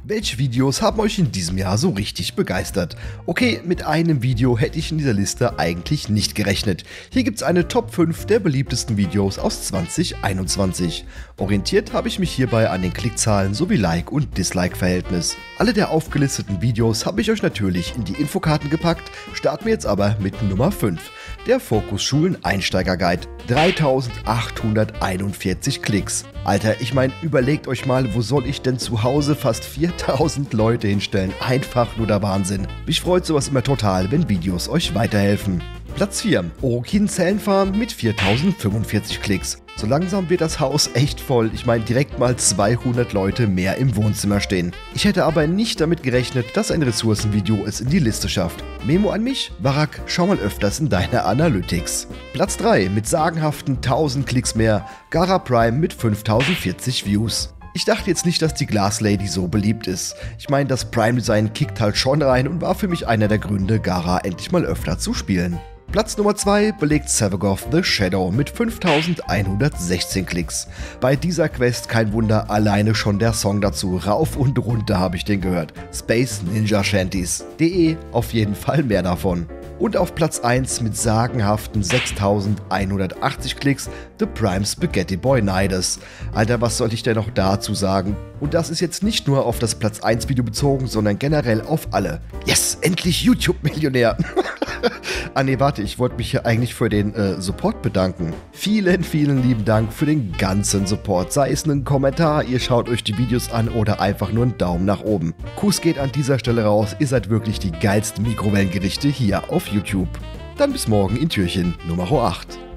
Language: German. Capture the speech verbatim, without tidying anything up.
Welche Videos haben euch in diesem Jahr so richtig begeistert? Okay, mit einem Video hätte ich in dieser Liste eigentlich nicht gerechnet. Hier gibt's eine Top fünf der beliebtesten Videos aus zwanzig einundzwanzig. Orientiert habe ich mich hierbei an den Klickzahlen sowie Like- und Dislike-Verhältnis. Alle der aufgelisteten Videos habe ich euch natürlich in die Infokarten gepackt, starten wir jetzt aber mit Nummer fünf. Der Focus Schulen Einsteiger Guide. dreitausendachthunderteinundvierzig Klicks. Alter, ich meine, überlegt euch mal, wo soll ich denn zu Hause fast viertausend Leute hinstellen? Einfach nur der Wahnsinn. Mich freut sowas immer total, wenn Videos euch weiterhelfen. Platz vier. Orokin Zellenfarm mit viertausendfünfundvierzig Klicks. So langsam wird das Haus echt voll. Ich meine, direkt mal zweihundert Leute mehr im Wohnzimmer stehen. Ich hätte aber nicht damit gerechnet, dass ein Ressourcenvideo es in die Liste schafft. Memo an mich: Barak, schau mal öfters in deine Analytics. Platz drei. Mit sagenhaften tausend Klicks mehr. Gara Prime mit fünftausendvierzig Views. Ich dachte jetzt nicht, dass die Glass Lady so beliebt ist. Ich meine, das Prime-Design kickt halt schon rein und war für mich einer der Gründe, Gara endlich mal öfter zu spielen. Platz Nummer zwei belegt Sevagoth the Shadow mit fünftausendeinhundertsechzehn Klicks. Bei dieser Quest kein Wunder, alleine schon der Song dazu, rauf und runter habe ich den gehört. Space Ninja Shanties. De, auf jeden Fall mehr davon. Und auf Platz eins mit sagenhaften sechstausendeinhundertachtzig Klicks The Prime Spaghetti Boy Nidus. Alter, was soll ich denn noch dazu sagen? Und das ist jetzt nicht nur auf das Platz eins Video bezogen, sondern generell auf alle. Yes, endlich YouTube-Millionär! Ah ne, warte, ich wollte mich hier eigentlich für den äh, Support bedanken. Vielen, vielen lieben Dank für den ganzen Support. Sei es ein Kommentar, ihr schaut euch die Videos an oder einfach nur einen Daumen nach oben. Kuss geht an dieser Stelle raus, ihr seid wirklich die geilsten Mikrowellengerichte hier auf YouTube. Dann bis morgen in Türchen Nummer acht.